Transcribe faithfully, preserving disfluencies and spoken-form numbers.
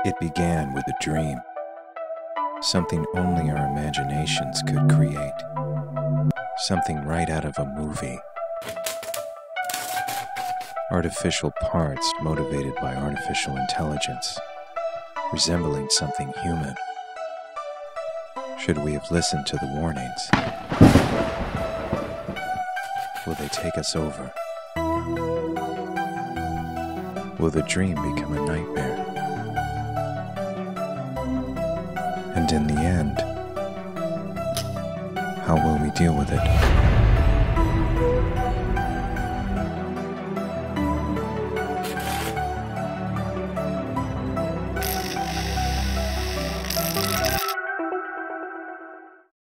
It began with a dream, something only our imaginations could create, something right out of a movie. Artificial parts motivated by artificial intelligence, resembling something human. Should we have listened to the warnings? Will they take us over? Will the dream become a nightmare? And in the end, how will we deal with it?